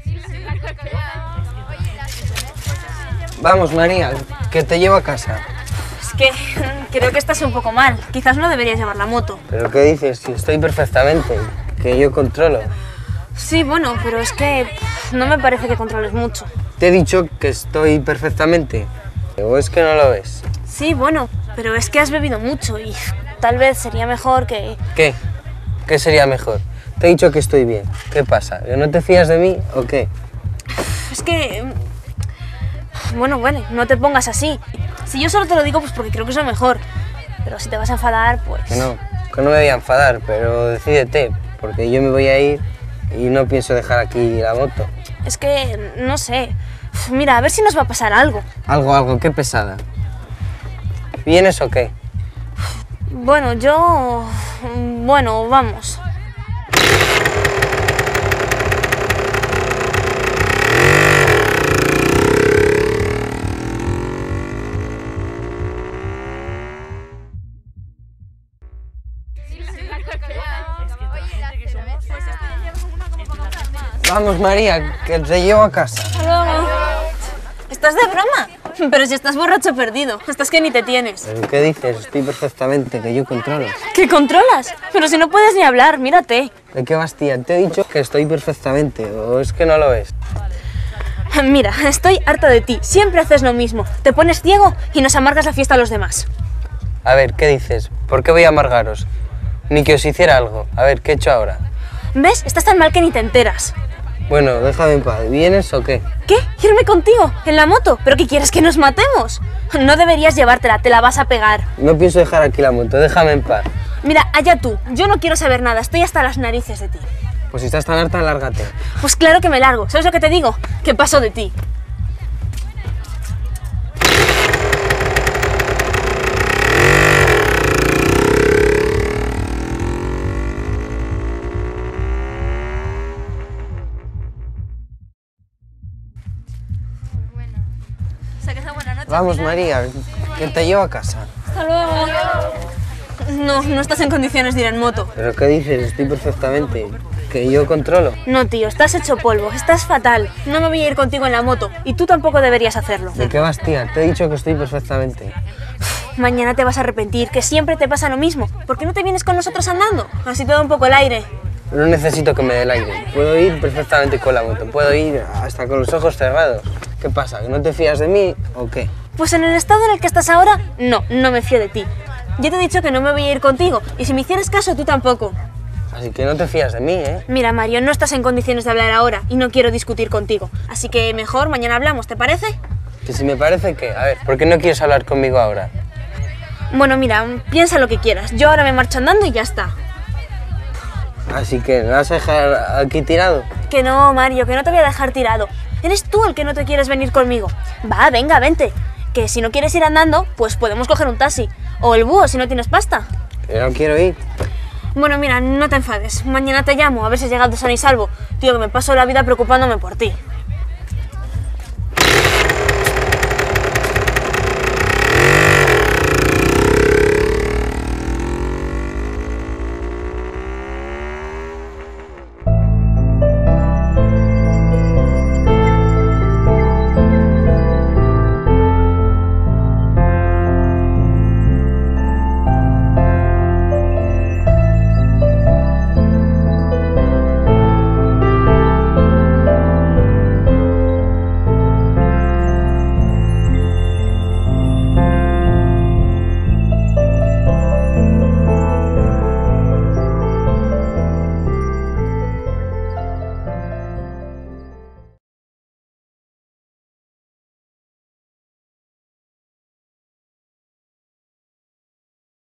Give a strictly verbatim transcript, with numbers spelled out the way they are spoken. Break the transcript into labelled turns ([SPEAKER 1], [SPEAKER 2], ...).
[SPEAKER 1] Vamos, María, que te llevo a casa.
[SPEAKER 2] Es que creo que estás un poco mal. Quizás no deberías llevar la moto.
[SPEAKER 1] ¿Pero qué dices? Si estoy perfectamente, que yo controlo.
[SPEAKER 2] Sí, bueno, pero es que pff, no me parece que controles mucho.
[SPEAKER 1] Te he dicho que estoy perfectamente. ¿O es que no lo ves?
[SPEAKER 2] Sí, bueno, pero es que has bebido mucho y tal vez sería mejor que...
[SPEAKER 1] ¿Qué? ¿Qué sería mejor? Te he dicho que estoy bien. ¿Qué pasa? ¿Que no te fías de mí o qué?
[SPEAKER 2] Es que... Bueno, bueno, no te pongas así. Si yo solo te lo digo, pues porque creo que es lo mejor. Pero si te vas a enfadar, pues...
[SPEAKER 1] Que no, que no me voy a enfadar, pero decídete, porque yo me voy a ir y no pienso dejar aquí la moto.
[SPEAKER 2] Es que, no sé. Mira, a ver si nos va a pasar algo.
[SPEAKER 1] Algo, algo, qué pesada. ¿Vienes o qué?
[SPEAKER 2] Bueno, yo... Bueno, vamos.
[SPEAKER 1] Vamos, María, que te llevo a casa.
[SPEAKER 2] Luego. ¿Estás de broma? Pero si estás borracho perdido, estás que ni te tienes.
[SPEAKER 1] ¿Pero qué dices? Estoy perfectamente, que yo controlo.
[SPEAKER 2] ¿Qué controlas? Pero si no puedes ni hablar, mírate.
[SPEAKER 1] ¿De qué vas, tía? Te he dicho que estoy perfectamente, ¿o es que no lo ves?
[SPEAKER 2] Mira, estoy harta de ti. Siempre haces lo mismo. Te pones ciego y nos amargas la fiesta a los demás.
[SPEAKER 1] A ver, ¿qué dices? ¿Por qué voy a amargaros? Ni que os hiciera algo. A ver, ¿qué he hecho ahora?
[SPEAKER 2] ¿Ves? Estás tan mal que ni te enteras.
[SPEAKER 1] Bueno, déjame en paz. ¿Vienes o qué?
[SPEAKER 2] ¿Qué? ¿Irme contigo? ¿En la moto? ¿Pero qué quieres, que nos matemos? No deberías llevártela, te la vas a pegar.
[SPEAKER 1] No pienso dejar aquí la moto, déjame en paz.
[SPEAKER 2] Mira, allá tú. Yo no quiero saber nada, estoy hasta las narices de ti.
[SPEAKER 1] Pues si estás tan harta, lárgate.
[SPEAKER 2] Pues claro que me largo. ¿Sabes lo que te digo? Que paso de ti.
[SPEAKER 1] Vamos, María, que te llevo a casa.
[SPEAKER 2] Hasta luego. No, no estás en condiciones de ir en moto.
[SPEAKER 1] ¿Pero qué dices? Estoy perfectamente. ¿Que yo controlo?
[SPEAKER 2] No, tío, estás hecho polvo, estás fatal. No me voy a ir contigo en la moto y tú tampoco deberías hacerlo.
[SPEAKER 1] ¿De qué vas, tía? Te he dicho que estoy perfectamente.
[SPEAKER 2] Mañana te vas a arrepentir, que siempre te pasa lo mismo. ¿Por qué no te vienes con nosotros andando? Así te da un poco el aire.
[SPEAKER 1] No necesito que me dé el aire. Puedo ir perfectamente con la moto. Puedo ir hasta con los ojos cerrados. ¿Qué pasa? ¿Que no te fías de mí o qué?
[SPEAKER 2] Pues en el estado en el que estás ahora, no, no me fío de ti. Ya te he dicho que no me voy a ir contigo y si me hicieras caso, tú tampoco.
[SPEAKER 1] Así que no te fías de mí, ¿eh?
[SPEAKER 2] Mira, Mario, no estás en condiciones de hablar ahora y no quiero discutir contigo. Así que mejor mañana hablamos, ¿te parece?
[SPEAKER 1] Que si me parece que... A ver, ¿por qué no quieres hablar conmigo ahora?
[SPEAKER 2] Bueno, mira, piensa lo que quieras. Yo ahora me marcho andando y ya está.
[SPEAKER 1] Así que, ¿me vas a dejar aquí tirado?
[SPEAKER 2] Que no, Mario, que no te voy a dejar tirado. Eres tú el que no te quieres venir conmigo. Va, venga, vente. Que si no quieres ir andando, pues podemos coger un taxi. O el búho, si no tienes pasta.
[SPEAKER 1] Que no quiero ir.
[SPEAKER 2] Bueno, mira, no te enfades. Mañana te llamo, a ver si has llegado sano y salvo. Tío, que me paso la vida preocupándome por ti.